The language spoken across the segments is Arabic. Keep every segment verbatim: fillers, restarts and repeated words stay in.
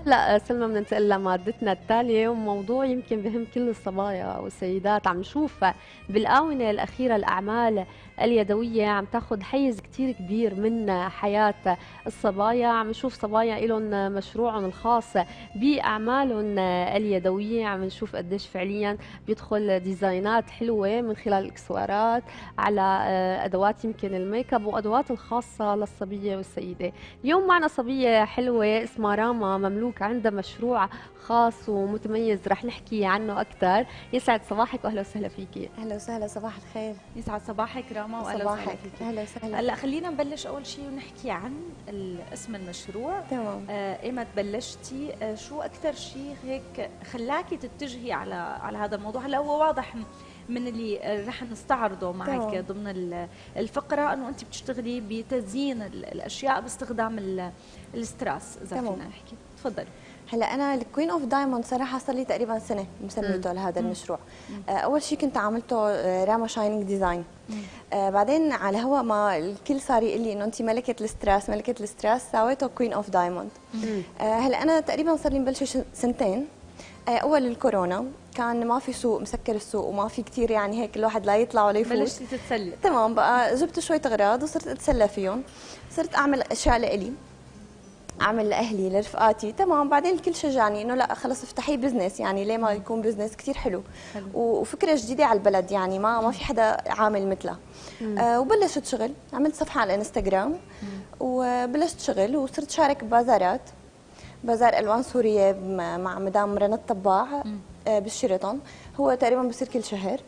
هلا سلمى بننتقل لمادتنا التالية، وموضوع يمكن بهم كل الصبايا والسيدات. عم نشوف بالآونة الأخيرة الأعمال اليدوية عم تاخذ حيز كتير كبير من حياة الصبايا. عم نشوف صبايا لهم مشروعهم الخاص بأعمالهم اليدوية، عم نشوف قديش فعليا بيدخل ديزاينات حلوة من خلال الإكسسوارات على أدوات يمكن الميك اب وأدوات الخاصة للصبية والسيدة. اليوم معنا صبية حلوة اسمها راما مملوك، عندها مشروع خاص ومتميز رح نحكي عنه أكثر. يسعد صباحك وأهلا وسهلا فيكي. أهلا وسهلا، صباح الخير. يسعد صباحك راما واهلا وسهلا فيكي. اهلا وسهلا. هلا خلينا نبلش اول شيء ونحكي عن اسم المشروع. تمام. آه ايمت بلشتي؟ آه شو اكثر شيء هيك خلاكي تتجهي على على هذا الموضوع؟ هلا هو واضح من اللي رح نستعرضه معك تمام. ضمن الفقره انه انت بتشتغلي بتزيين الاشياء باستخدام الاستراس، اذا فينا نحكي. تفضلي. هلا انا الكوين اوف دايموند صراحه صار لي تقريبا سنه مسميته لهذا المشروع. آه اول شيء كنت عملته آه راما شاينينج ديزاين. آه بعدين على هوا ما الكل صار يقول لي انه انت ملكه الاستراس ملكه الاستراس، سويته كوين اوف دايموند. آه هلا انا تقريبا صار لي مبلشه سنتين. آه اول الكورونا كان ما في سوق، مسكر السوق وما في كثير يعني هيك الواحد لا يطلع ولا يفوت. بلشتي تتسلي. تمام. بقى جبت شويه اغراض وصرت اتسلى فيهم، صرت اعمل اشياء لإلي، اعمل لاهلي لرفقاتي. تمام. بعدين الكل شجعني انه لا خلص افتحي بزنس، يعني ليه ما يكون بزنس كثير حلو, حلو. وفكره جديده على البلد، يعني ما ما في حدا عامل مثلها. آه وبلشت شغل، عملت صفحه على الانستغرام وبلشت شغل وصرت شارك ببازارات، بازار الوان سوريه مع مدام رنا الطباع آه بالشيراتون، هو تقريبا بصير كل شهر.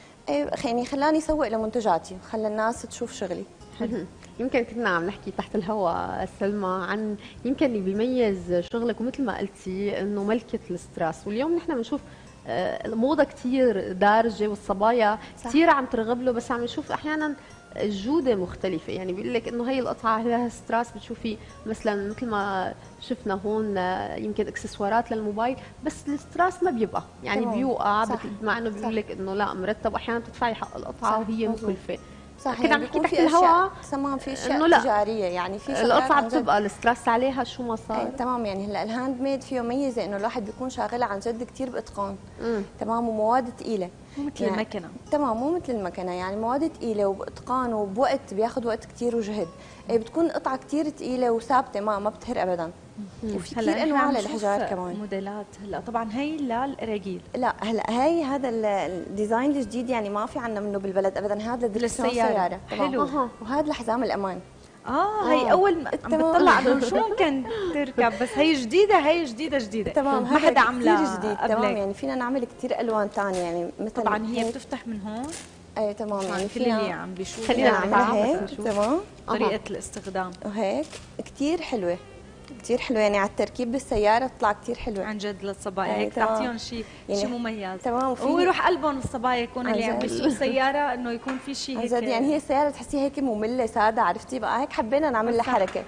يعني خلاني اسوق لمنتجاتي، خلى الناس تشوف شغلي. حلو. يمكن كنا عم نحكي تحت الهواء سلمى عن يمكن اللي بيميز شغلك، ومثل ما قلتي انه ملكه الاستراس. واليوم نحن بنشوف الموضه كثير دارجه والصبايا كثير عم ترغب له، بس عم نشوف احيانا الجوده مختلفه. يعني بيقول لك انه هي القطعه لها ستراس، بتشوفي مثلا مثل ما شفنا هون يمكن اكسسوارات للموبايل، بس الستراس ما بيبقى يعني بيوقع، مع انه بيقول لك انه لا مرتب، واحيانا بتدفعي حق القطعه وهي مكلفه. صح. كنا عم نحكي تحت الهواء تمام، في اشياء تجاريه، يعني في القطعه بتبقى الستراس عليها شو ما صار. ايه تمام. يعني هلا الهاند ميد فيه ميزه انه الواحد بيكون شاغلها عن جد كثير باتقان. تمام. ومواد ثقيله، مو مثل يعني المكنه. تمام، مو مثل المكنه، يعني مواد ثقيله وباتقان وبوقت، بياخذ وقت كثير وجهد. ايه بتكون قطعه كثير ثقيله وثابته، ما ما بتهر ابدا. وفي كثير انواع للحجار كمان موديلات. هلا طبعا هي للرجيل. لا هلا هي هذا الديزاين الجديد يعني ما في عندنا منه بالبلد ابدا. هذا للسياره. حلو. وهذا لحزام الامان. اه هي اول ما عم بتطلع انه شو ممكن تركب، بس هي جديده، هي جديده جديده. تمام. ما حدا عملها كثير جديد. تمام. يعني فينا نعمل كثير الوان ثانيه، يعني مثل طبعا هي بتفتح من هون. ايه تمام. يعني كل اللي عم بيشوف خلينا نعملها هيك. تمام. طريقه أه. الاستخدام وهيك كثير حلوه، كثير حلوه. يعني على التركيب بالسياره بتطلع كثير حلوه عن جد للصبايا. هيك تعطيهم شيء يعني شيء مميز. تمام. ويروح قلبهم الصبايا يكون اللي عم بيسوق سياره انه يكون في شيء هيك. عن جد يعني هي السياره تحسيها هيك ممله ساده، عرفتي بقى، هيك حبينا نعمل لها حركه.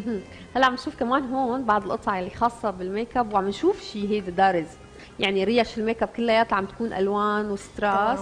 هلا عم نشوف كمان هون بعض القطع اللي خاصه بالميك اب، وعم نشوف شيء هيدا دارز، يعني ريش الميك اب كلياتها عم تكون الوان وستراس.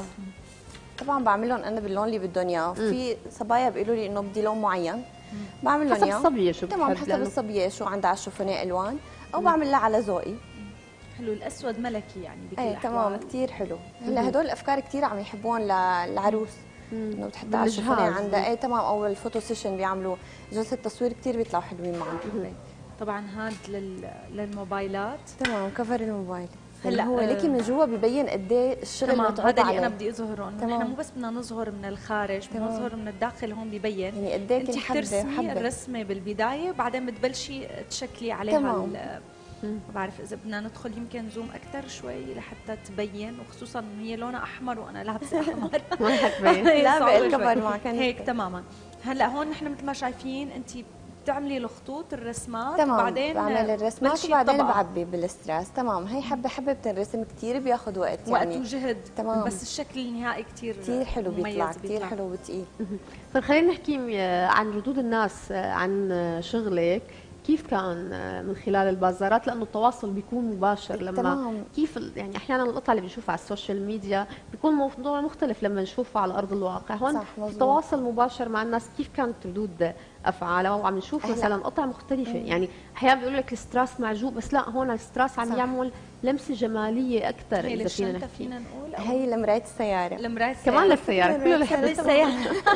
طبعا بعمل لهم انا باللون اللي بدهم اياه. في صبايا بيقولوا لي انه بدي لون معين، بعمل لهم اياه حسب الصبيه شو تمام، حسب الصبيه شو عندها على الشوفونيه الوان، او بعمل لها على ذوقي. حلو. الاسود ملكي يعني بكل ايه تمام، كثير حلو. هلا هدول الافكار كثير عم يحبون للعروس، انه بتحطها على الشوفونيه عندها. ايه تمام. او الفوتو سيشن بيعملوا جلسه تصوير، كثير بيطلعوا حلوين معهم. طبعا هاد لل... للموبايلات. تمام. كفر الموبايل. هلا هو ليكي من جوا ببين قد ايه الشغل متعوب عليه. هذا اللي عليه. انا بدي اظهره، انه نحن مو بس بدنا نظهر من الخارج، بدنا نظهر من الداخل. هون ببين يعني قد ايه كل حبه بترسمي الرسمه بالبدايه، بعدين بتبلشي تشكلي عليها. تمام. ما بعرف اذا بدنا ندخل يمكن زوم اكثر شوي لحتى تبين، وخصوصا انه هي لونها احمر وانا لابسه احمر. ما حتبين. لا بالكبر معك هيك تماما. هلا هون نحن مثل ما شايفين انت بتعملي الخطوط الرسمات. تمام. بعدين بعمل الرسمات وبعدين بعبي بالاستراس. تمام. هي حبه حبه بتنرسم، كثير بياخذ وقت يعني وقت وجهد. تمام. بس الشكل النهائي كثير كثير حلو بيطلع، كثير حلو وثقيل. طيب خلينا نحكي عن ردود الناس عن شغلك. كيف كان من خلال البازارات؟ لانه التواصل بيكون مباشر. لما تمام. كيف يعني احيانا القطع اللي بنشوفها على السوشيال ميديا بيكون موضوع مختلف لما نشوفها على ارض الواقع. هون التواصل مباشر مع الناس. كيف كانت ردود افعالها، وعم نشوف هلا. مثلا قطع مختلفه. يعني احيانا بيقولوا لك الستراس معجوق، بس لا، هون الستراس عم صح. يعمل لمسه جماليه اكثر هي اذا فينا للشنطه نحكي. فينا نقول أو هي لمرايه السياره. لمراية كمان للسياره، كله لحد للسيارة.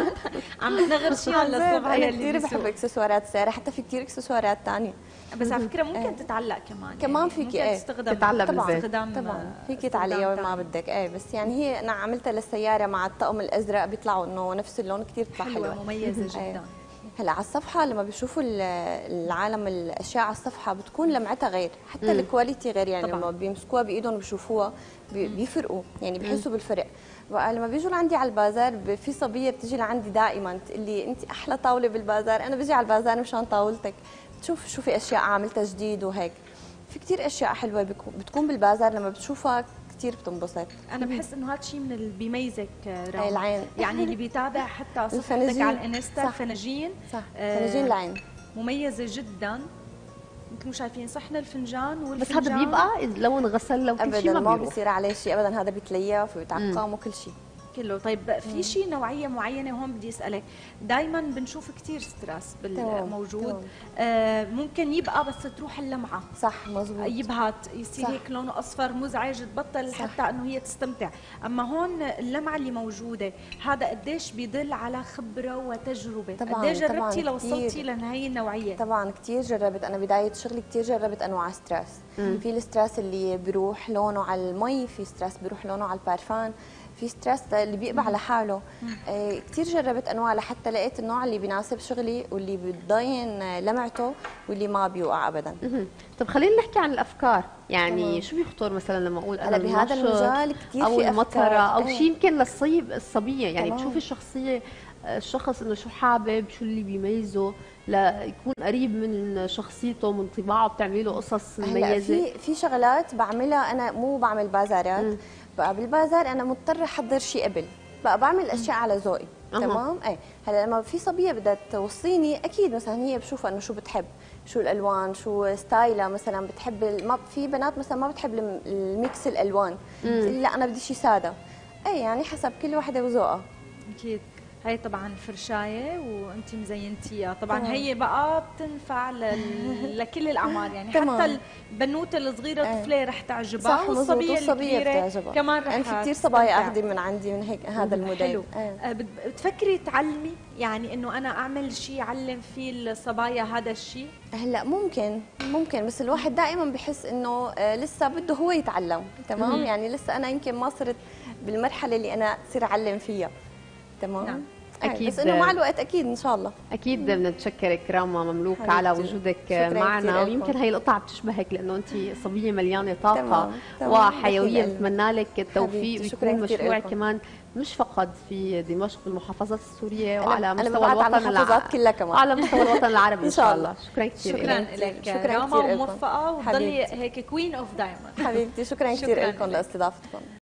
عم نغرشيها للصبح انا يلي كثير بحب بيسوق. اكسسوارات السياره، حتى في كثير اكسسوارات ثانيه. بس على فكره ممكن إيه. تتعلق كمان، كمان يعني فيكي ممكن ايه تستخدم تتعلق طبعا بالبيت. استخدام طبعا فيكي استخدام تعلقيها وين ما تاني. بدك. ايه بس يعني هي انا عملتها للسياره مع الطقم الازرق، بيطلعوا انه نفس اللون، كثير بتطلع حلوه حلوه. مميزه إيه. جدا. هلا على الصفحه لما بيشوفوا ال- العالم الاشياء على الصفحه بتكون لمعتها غير، حتى مم. الكواليتي غير. يعني طبعاً. لما بيمسكوها بايدهم بيشوفوها بي- بيفرقوا، يعني بيحسوا بالفرق. بقى لما بيجوا لعندي على البازار ب- في صبيه بتجي لعندي دائما تقول لي انت احلى طاوله بالبازار. انا بجي على البازار مشان طاولتك، تشوف شو في اشياء عاملتها جديد وهيك. في كثير اشياء حلوه بيكو- بتكون بالبازار لما بتشوفها كثير بتنبسط. انا بحس انه هذا الشيء من اللي بيميزك راما. هاي العين. يعني اللي بيتابع حتى صفحتك الفناجين. على الانستا، صح. الفناجين صح آه، فناجين العين. مميزه جدا. مثل ما شايفين صحن الفنجان بس والفنجان هذا بيبقى لو انغسل، لو كل شيء ابدا ما ما بيروح. بيصير عليه شيء ابدا، هذا بيتليف وبيتعقم وكل شيء. كله. طيب في شيء نوعيه معينه هون بدي اسالك، دائما بنشوف كثير ستريس تمام، بالموجود. تمام. آه ممكن يبقى بس تروح اللمعه، صح مزبوط. يبهت يصير صح. هيك لونه اصفر مزعج، تبطل صح. حتى انه هي تستمتع. اما هون اللمعه اللي موجوده هذا قديش بيدل على خبره وتجربه. طبعاً، قديش جربتي طبعاً لوصلتي كتير. لهي النوعيه؟ طبعا كثير جربت. انا بدايه شغلي كثير جربت انواع ستريس. في الستريس اللي بيروح لونه على المي، في ستريس بيروح لونه على البارفان، في ستريس اللي بيقبع على حاله. آه كثير جربت انواع لحتى لقيت النوع اللي بيناسب شغلي واللي بتضاين لمعته واللي ما بيوقع ابدا. مهم. طب خلينا نحكي عن الافكار. يعني تمام. شو بيخطر مثلا لما اقول هلا انا بهذا النشط المجال كثير او في المطره أفكار. او إيه. شيء يمكن للصيب الصبيه. يعني تمام. بتشوفي الشخصيه، الشخص انه شو حابب، شو اللي بيميزه ليكون قريب من شخصيته، من طباعه، بتعملي له قصص هلا مميزه. في في شغلات بعملها انا، مو بعمل بازارات. مم. بقى بالبازار انا مضطره احضر شيء قبل، بقى بعمل اشياء على ذوقي. أها. تمام. ايه هلا لما في صبيه بدها توصيني، اكيد مثلا هي بشوفها انه شو بتحب، شو الالوان، شو ستايلها. مثلا بتحب ال- ما في بنات مثلا ما بتحب الم- الميكس الالوان، بتقول لا انا بدي شيء ساده. ايه يعني حسب كل وحده وذوقها. اكيد. هي طبعا الفرشايه وانت مزينتيها طبعا. تمام. هي بقى بتنفع لل... لكل الاعمار، يعني تمام. حتى البنوته الصغيره ايه. الطفله رح تعجبها، صح مزبوط. والصبيه والصبيه الكبيره بتعجبها كمان رح يعني في كثير تستمتع. صبايا اخذي من عندي من هيك هذا الموديل. حلو. ايه. آه، بت- بتفكري تعلمي، يعني انه انا اعمل شيء اعلم فيه الصبايا هذا الشيء؟ هلا ممكن ممكن بس الواحد دائما بحس انه آه، لسه بده هو يتعلم. تمام. مم. يعني لسه انا يمكن ما صرت بالمرحله اللي انا اصير اعلم فيها. تمام. نعم. إيه، أكيد. بس انه مع الوقت اكيد ان شاء الله. اكيد بدنا نتشكرك راما مملوك حبيبتي. على وجودك شكراً معنا، كتير لكم. ويمكن هي القطعه بتشبهك لانه انت صبيه مليانه طاقه تمام، تمام. وحيويه. أكيد. بتمنى لك التوفيق حبيبتي، شكراً ويكون كتير مشروع لكم. كمان مش فقط في دمشق بالمحافظات السوريه، أنا- وعلى أنا مستوى ببعت على الوطن المحافظات الع... كلها كمان. على مستوى الوطن العربي ان إن شاء شاء الله. الله. شكرا كثير شكرا لك. لك شكراً راما، كتير لكم. وموفقه وتضلي حبيبتي. هيك كوين اوف دايموند. حبيبتي شكرا شكراً كثير لكم لك. لاستضافتكم.